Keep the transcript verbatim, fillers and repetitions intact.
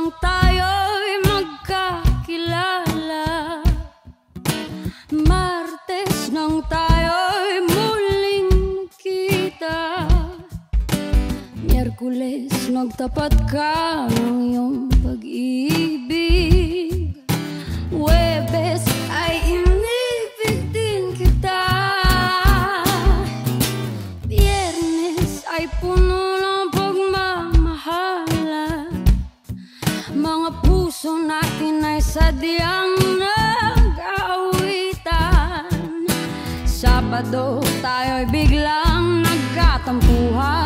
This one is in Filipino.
nang tayo'y magkakilala, Martes nang tayo'y muling nakita, Miyerkules nagtapat ka ng iyong pag-ibig, Huwebes ay inibig din kita, Biyernes ay puno ng pagmamahalan, mga puso natin ay sadyang nag-aawitan, Sabado tayo'y biglang nagkatampuhan,